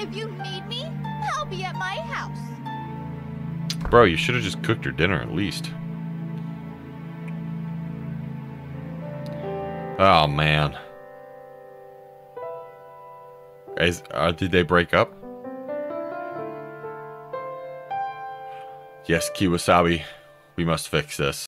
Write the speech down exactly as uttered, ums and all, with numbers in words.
If you need me, I'll be at my house. Bro, you should have just cooked your dinner at least. Oh, man. Is, uh, did they break up? Yes, Kiwasabi. We must fix this.